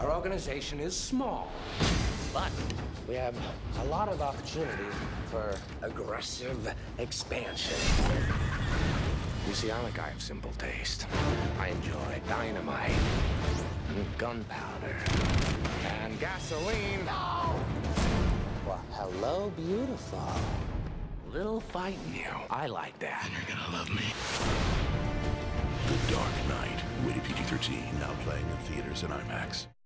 Our organization is small, but we have a lot of opportunity for aggressive expansion. You see, I'm a guy of simple taste. I enjoy dynamite and gunpowder and gasoline. No! Well, hello, beautiful. Little fight in you. I like that. You're gonna love me. The Dark Knight, rated PG-13, now playing in theaters and IMAX.